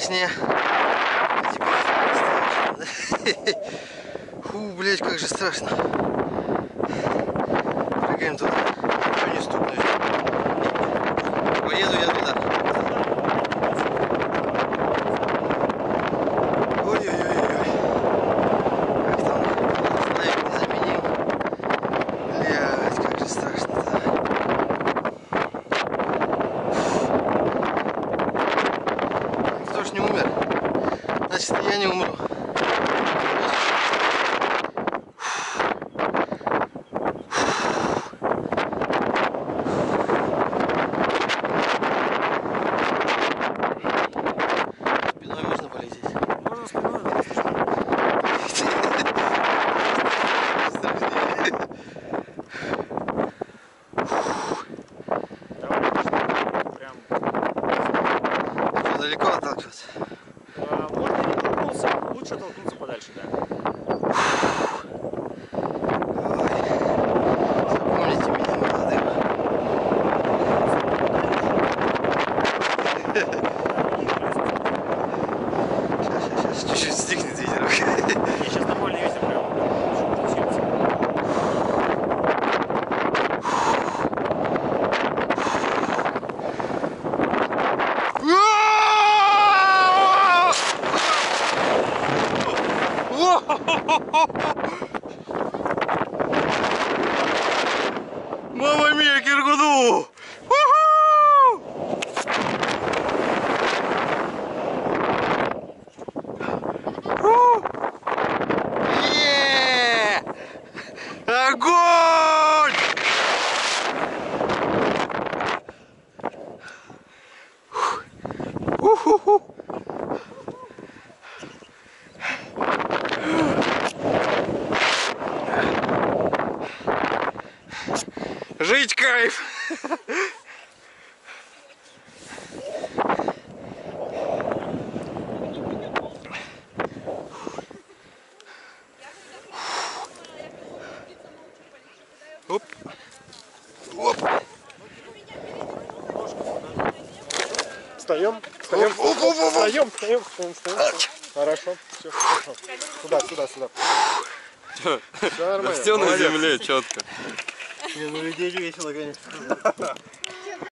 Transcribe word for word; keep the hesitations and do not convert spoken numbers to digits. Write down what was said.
весне. Фу, блять, как же страшно. Прыгаем туда. Ничего не стукнуть. Поеду я туда. Ой-ой-ой-ой. Как там снайпер не заменил. Блять, как же страшно-то. Кто ж не умер? Значит, я не умру. Спиной можно полететь? Можно спиной, да? Прям. Что, далеко отталкиваться? А, можно не толкнуться, лучше толкнуться подальше, да. Запомните меня, молодым. Сейчас, сейчас, сейчас, чуть-чуть стихнет ветерок. Не, сейчас нормальный ветер прям. Мама мия, Киргуду! Огонь! Уху-ху! Жить кайф! Оп! Оп! Встаем, встаем, Оп, оп, оп, оп. встаем, встаем, встаем, встаем. Хорошо, все, хорошо. Сюда, сюда, сюда. Все нормально. Все на земле четко. Не, ну людей весело, конечно.